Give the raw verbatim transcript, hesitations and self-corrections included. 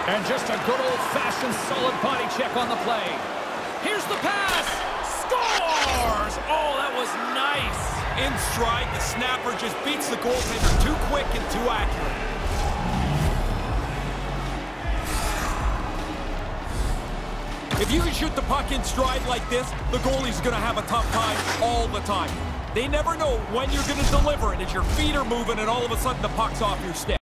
And just a good old-fashioned solid body check on the play. Here's the pass. Scores! Oh, that was nice. In stride, the snapper just beats the goaltender too quick and too accurate. If you can shoot the puck in stride like this, the goalie's going to have a tough time all the time. They never know when you're going to deliver it as your feet are moving and all of a sudden the puck's off your stick.